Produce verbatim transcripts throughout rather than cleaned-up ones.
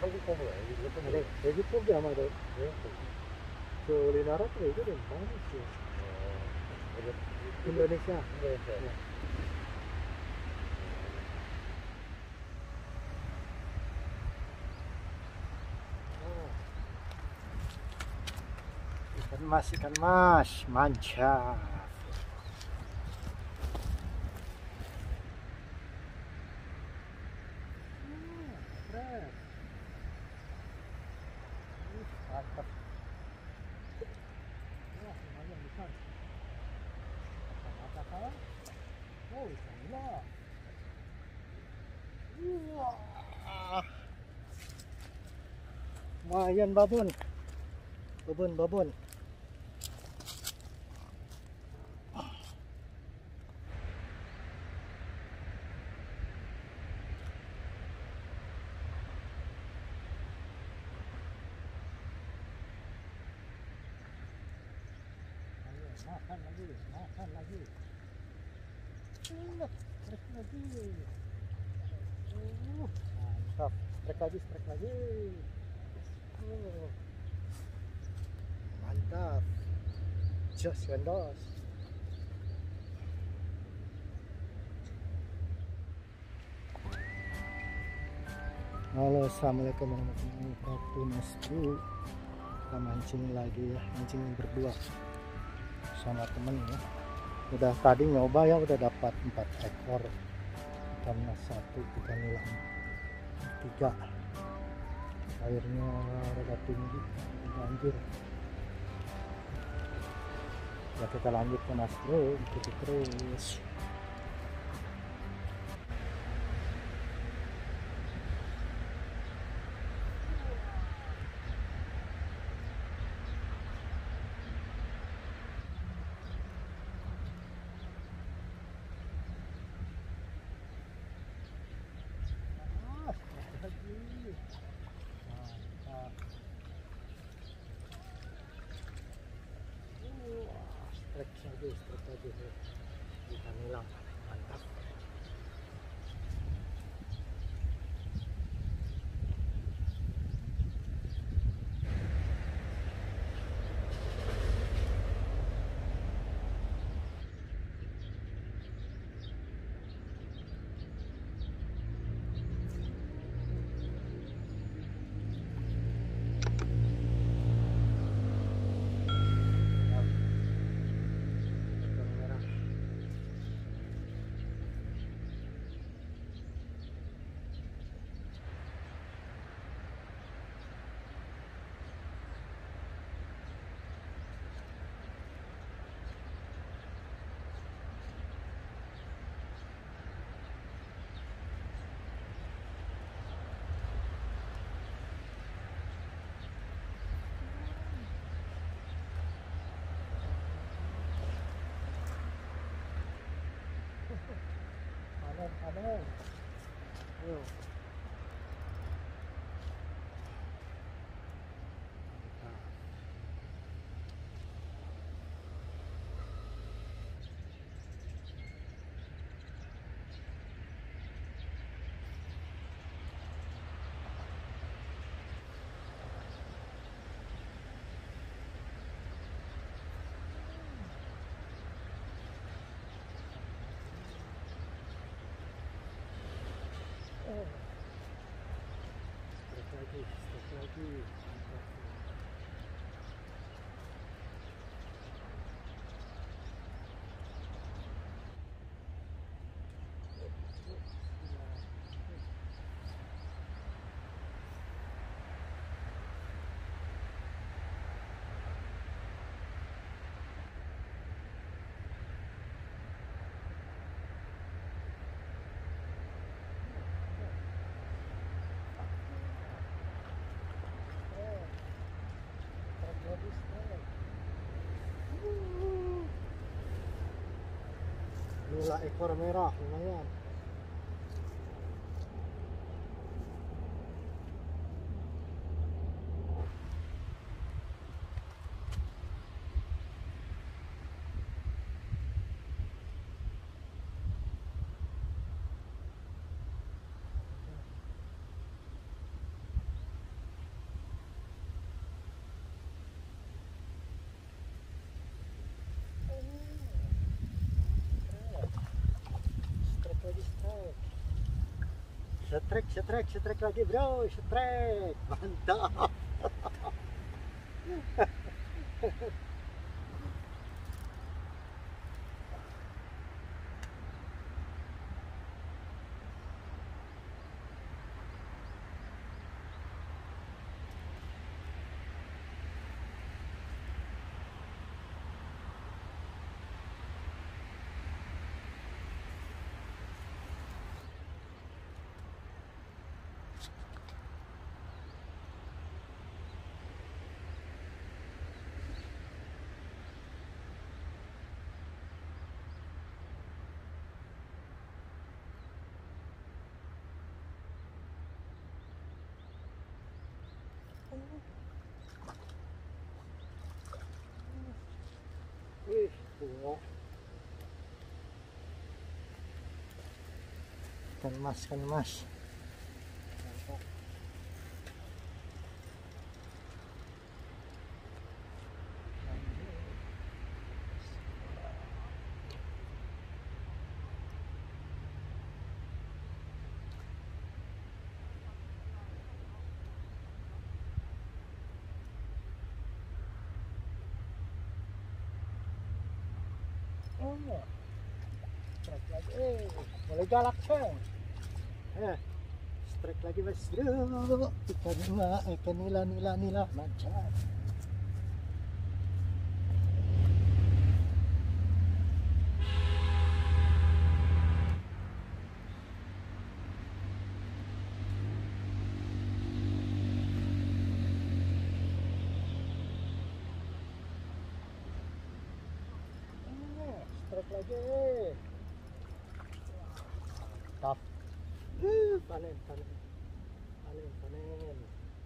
한국 곰은 이거 좀 ada 돼지 포기 아마도 예? 그 우리나라 또 이거는 많았지. 이거 인도nesia. 인도네시아. 네. Ikan mas, ikan mas, mantap. Hmm, fresh. Ih, mantap. Wah, lumayan besar. Mata kawan. Oh, ikan nila. Wah. Lumayan babon. Babon, babon. Makan lagi, makan lagi. Ingat, strek lagi. Uh, mantap. Strek lagi, strek lagi. Oh, mantap. Jos gandos. Halo, assalamualaikum warahmatullahi wabarakatuh, Masku. Kita mancing lagi ya, mancing berdua sama temen ya. Udah tadi nyoba ya, udah dapat empat ekor ikan mas satu, ikan nilam tiga. Airnya rada tinggi, banjir. Ya kita lanjut ke Mas Bro, ikuti terus. Mantap. Wah, strek saja, strek saja ikan nilam, mantap. Ikan merah. Panen, panen. Yo. Oh. Strek lagi, strek lagi. Mantap. Strek lagi, strek. Uh. Nila ekor merah, lumayan. Setrek, setrek, setrek lagi bro, setrek, mantap. Wih, bunga. Kan mas, kan mas. Mantap. Oh, strike lagi, eh, mulai galak ceng. Eh, strike lagi mas bro. Ikan nila, ikan nila, nila, nila, mantap. Strike lagi. Mantap. Uh, panen, panen. Panen, panen.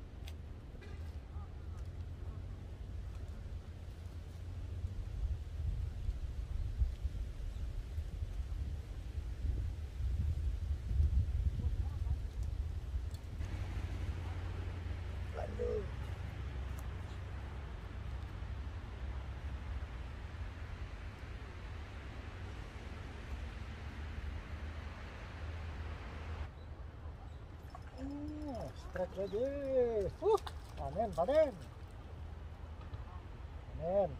Aduh. Strike lagi. Uh, panen, panen. Panen.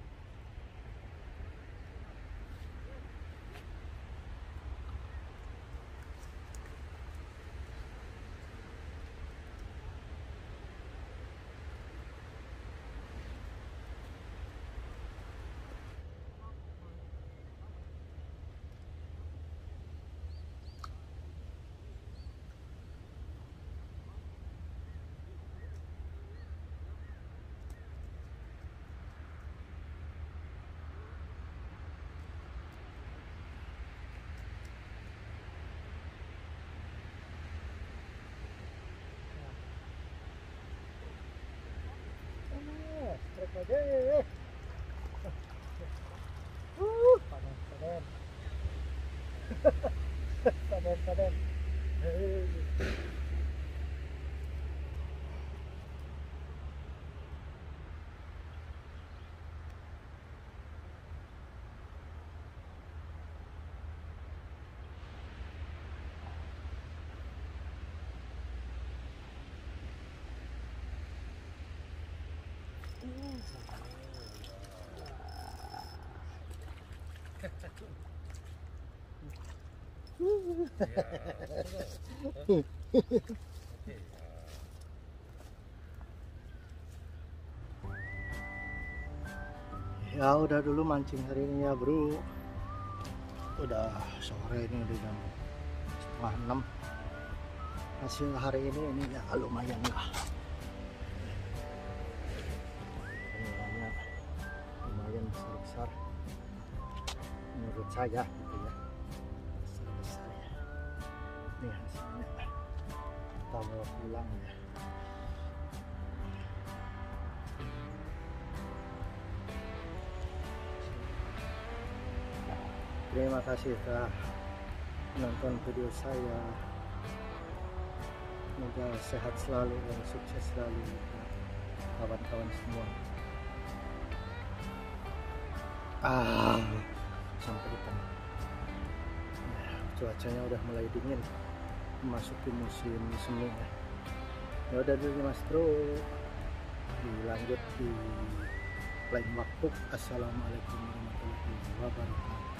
Strike lagi. Uh, panen, panen. Panen, panen. Hei. Ya udah dulu mancing hari ini ya bro. Udah sore ini, udah jam setengah enam. Hasil hari ini ini ya lumayan lah. Nilainya lumayan besar-besar menurut saya gitu ya. Besar-besar ya. Ini hasilnya kita bawa pulang ya. Terima kasih telah menonton video saya. Semoga sehat selalu dan sukses selalu kawan-kawan semua. Ah, sampai di tengah. Nah, cuacanya udah mulai dingin. memasuki musim semi ya. Ya udah dulu Mas Bro, dilanjut di lain waktu. Assalamualaikum warahmatullahi wabarakatuh.